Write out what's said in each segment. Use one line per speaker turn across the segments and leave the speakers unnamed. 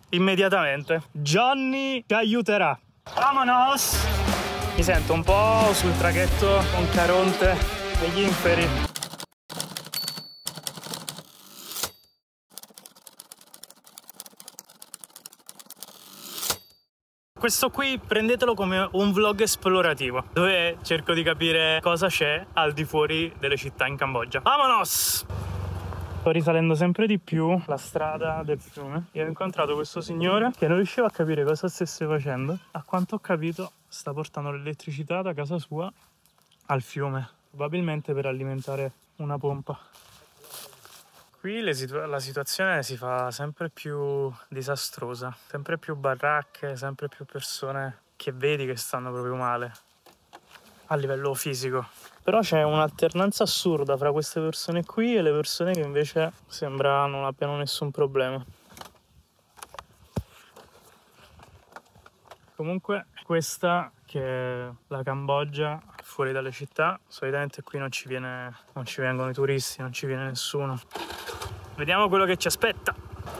immediatamente. Johnny ci aiuterà. Vamonos! Mi sento un po' sul traghetto con Caronte degli inferi. Questo qui prendetelo come un vlog esplorativo, dove cerco di capire cosa c'è al di fuori delle città in Cambogia. Vamonos! Sto risalendo sempre di più la strada del fiume e ho incontrato questo signore che non riusciva a capire cosa stesse facendo. A quanto ho capito sta portando l'elettricità da casa sua al fiume, probabilmente per alimentare una pompa. Qui la situazione si fa sempre più disastrosa, sempre più baracche, sempre più persone che vedi che stanno proprio male a livello fisico. Però c'è un'alternanza assurda fra queste persone qui e le persone che invece sembra non abbiano nessun problema. Comunque questa che è la Cambogia fuori dalle città, solitamente qui non ci vengono i turisti, non ci viene nessuno. Vediamo quello che ci aspetta.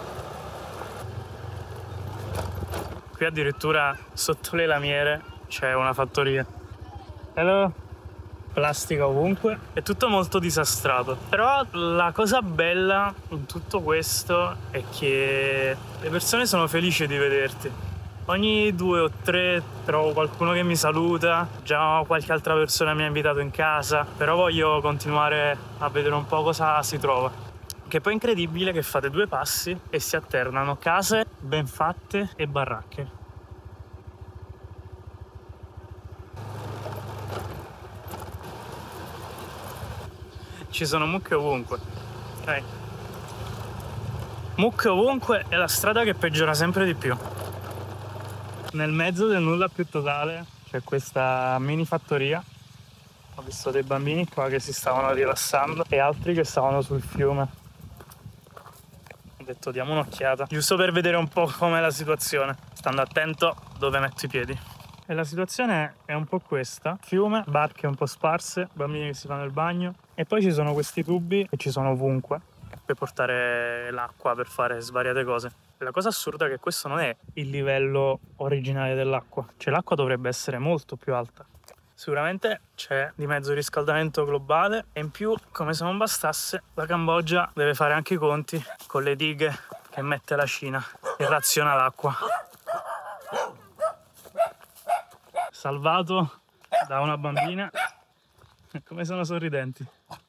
Qui addirittura sotto le lamiere c'è una fattoria. Hello. Plastica ovunque, è tutto molto disastrato. Però la cosa bella in tutto questo è che le persone sono felici di vederti. Ogni 2 o 3 trovo qualcuno che mi saluta, già qualche altra persona mi ha invitato in casa, però voglio continuare a vedere un po' cosa si trova. Che poi è incredibile che fate 2 passi e si alternano case ben fatte e baracche. Ci sono mucche ovunque. Mucche ovunque è la strada che peggiora sempre di più. Nel mezzo del nulla più totale c'è questa mini fattoria. Ho visto dei bambini qua che si stavano rilassando e altri che stavano sul fiume. Ho detto diamo un'occhiata, giusto per vedere un po' com'è la situazione, stando attento dove metto i piedi. E la situazione è un po' questa: fiume, barche un po' sparse, bambini che si fanno il bagno e poi ci sono questi tubi che ci sono ovunque per portare l'acqua, per fare svariate cose. E la cosa assurda è che questo non è il livello originale dell'acqua, cioè l'acqua dovrebbe essere molto più alta. Sicuramente c'è di mezzo il riscaldamento globale e in più, come se non bastasse, la Cambogia deve fare anche i conti con le dighe che mette la Cina e raziona l'acqua. Salvato da una bambina, come sono sorridenti.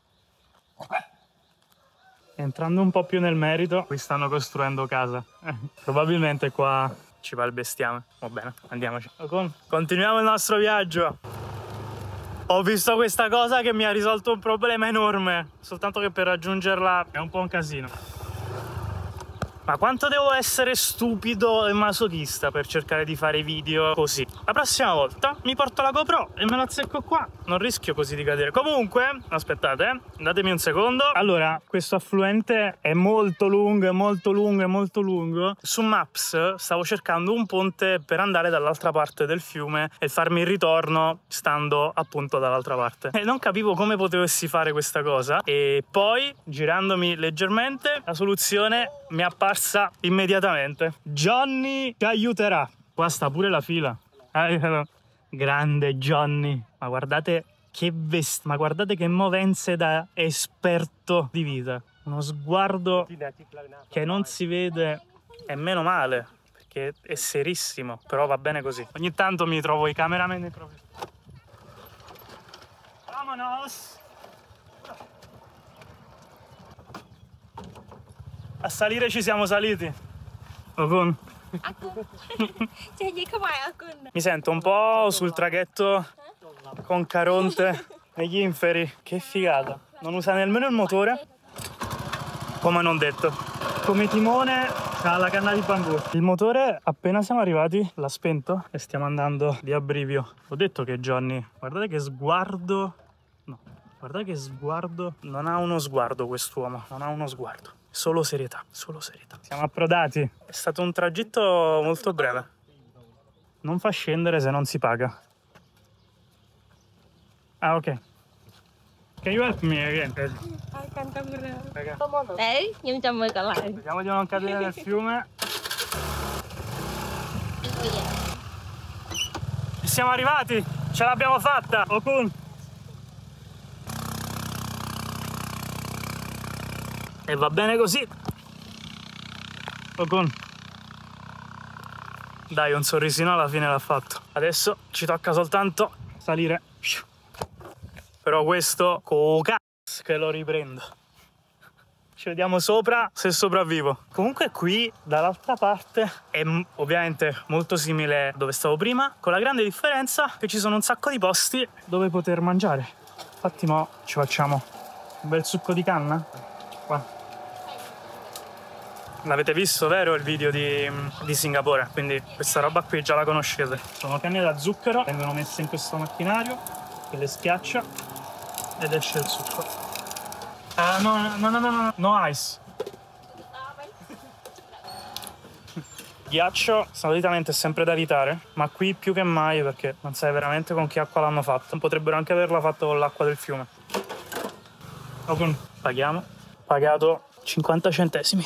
Entrando un po' più nel merito, qui stanno costruendo casa. Probabilmente qua ci va il bestiame. Va bene, andiamoci. Continuiamo il nostro viaggio. Ho visto questa cosa che mi ha risolto un problema enorme, soltanto che per raggiungerla è un po' un casino. Ma quanto devo essere stupido e masochista per cercare di fare video così? La prossima volta mi porto la GoPro e me la azzecco qua. Non rischio così di cadere. Comunque, aspettate, datemi un secondo. Allora, questo affluente è molto lungo, è molto lungo, è molto lungo. Su Maps stavo cercando un ponte per andare dall'altra parte del fiume e farmi il ritorno stando appunto dall'altra parte. E non capivo come potessi fare questa cosa. E poi, girandomi leggermente, la soluzione mi è apparsa immediatamente. Johnny ci aiuterà. Qua sta pure la fila. Grande Johnny. Ma guardate che ma guardate che movenze da esperto di vita. Uno sguardo che non si vede, e meno male, perché è serissimo, però va bene così. Ogni tanto mi trovo i cameraman e Vamonos! A salire ci siamo saliti. Okun. Mi sento un po' sul traghetto con Caronte negli inferi. Che figata. Non usa nemmeno il motore, come non detto. Come timone c'ha la canna di bambù. Il motore, appena siamo arrivati, l'ha spento e stiamo andando di abbrivio. Ho detto che Johnny, guardate che sguardo. No, guardate che sguardo. Non ha uno sguardo quest'uomo, non ha uno sguardo. Solo serietà, solo serietà. Siamo approdati. È stato un tragitto molto breve. Non fa scendere se non si paga. Ah, ok. Can you help me again?
Đấy, nhưng cho mời còn lại.
Vediamo di non cadere nel fiume. Siamo arrivati, ce l'abbiamo fatta, Okun. E va bene così. Okun. Dai, un sorrisino alla fine l'ha fatto. Adesso ci tocca soltanto salire. Però questo che lo riprendo. Ci vediamo sopra se sopravvivo. Comunque qui dall'altra parte è ovviamente molto simile a dove stavo prima, con la grande differenza che ci sono un sacco di posti dove poter mangiare. Infatti mo ci facciamo un bel succo di canna. Qua. L'avete visto, vero, il video di Singapore? Quindi questa roba qui già la conoscete. Sono canne da zucchero, vengono messe in questo macchinario che le schiaccia ed esce il succo. No ice. Ghiaccio solitamente è sempre da evitare, ma qui più che mai perché non sai veramente con che acqua l'hanno fatto. Potrebbero anche averla fatto con l'acqua del fiume. Paghiamo. Pagato 50 centesimi.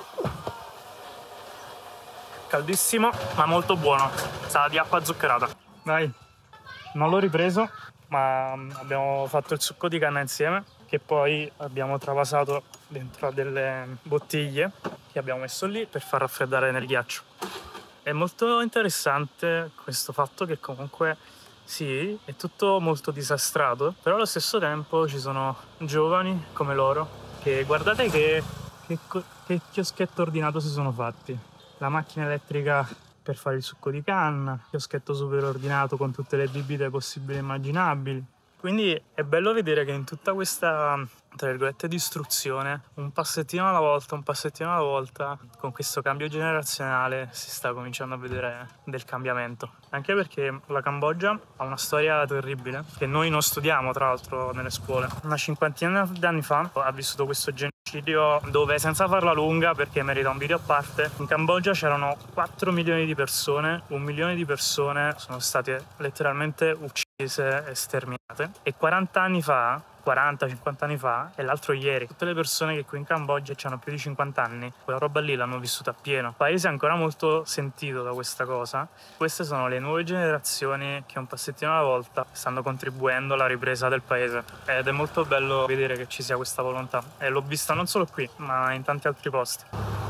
Caldissimo, ma molto buono. Sa di acqua zuccherata. Dai, non l'ho ripreso, ma abbiamo fatto il succo di canna insieme, che poi abbiamo travasato dentro a delle bottiglie che abbiamo messo lì per far raffreddare nel ghiaccio. È molto interessante questo fatto che comunque sì, è tutto molto disastrato, però allo stesso tempo ci sono giovani come loro che guardate che chioschetto ordinato si sono fatti. La macchina elettrica per fare il succo di canna, chioschetto super ordinato con tutte le bibite possibili e immaginabili. Quindi è bello vedere che in tutta questa, tra virgolette, distruzione, un passettino alla volta, con questo cambio generazionale si sta cominciando a vedere del cambiamento. Anche perché la Cambogia ha una storia terribile, che noi non studiamo tra l'altro nelle scuole. Una cinquantina di anni fa ha vissuto questo genocidio dove, senza farla lunga perché merita un video a parte, in Cambogia c'erano 4 milioni di persone, 1 milione di persone sono state letteralmente uccise e sterminate, e 40 anni fa, 40-50 anni fa, e l'altro ieri, tutte le persone che qui in Cambogia hanno più di 50 anni, quella roba lì l'hanno vissuta appieno. Il paese è ancora molto sentito da questa cosa. Queste sono le nuove generazioni che un passettino alla volta stanno contribuendo alla ripresa del paese, ed è molto bello vedere che ci sia questa volontà, e l'ho vista non solo qui ma in tanti altri posti.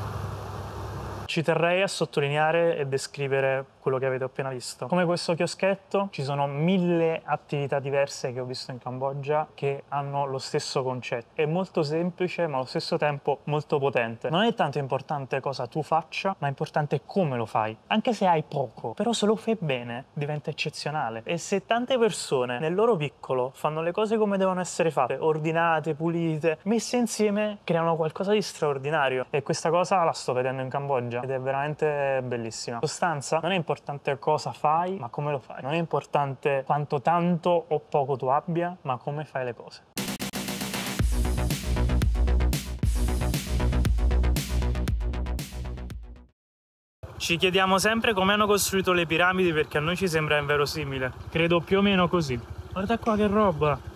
Ci terrei a sottolineare e descrivere quello che avete appena visto. Come questo chioschetto, ci sono 1000 attività diverse che ho visto in Cambogia che hanno lo stesso concetto. È molto semplice, ma allo stesso tempo molto potente. Non è tanto importante cosa tu faccia, ma è importante come lo fai. Anche se hai poco, però se lo fai bene, diventa eccezionale. E se tante persone nel loro piccolo fanno le cose come devono essere fatte, ordinate, pulite, messe insieme, creano qualcosa di straordinario. E questa cosa la sto vedendo in Cambogia ed è veramente bellissima. In sostanza, non è importante cosa fai, ma come lo fai. Non è importante quanto tanto o poco tu abbia, ma come fai le cose. Ci chiediamo sempre come hanno costruito le piramidi, perché a noi ci sembra inverosimile. Credo più o meno così. Guarda qua che roba!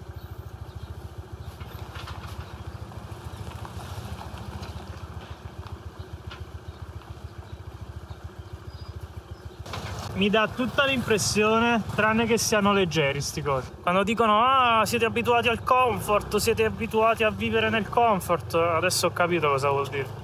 Mi dà tutta l'impressione, tranne che siano leggeri sti cosi. Quando dicono ah, siete abituati al comfort, siete abituati a vivere nel comfort, adesso ho capito cosa vuol dire.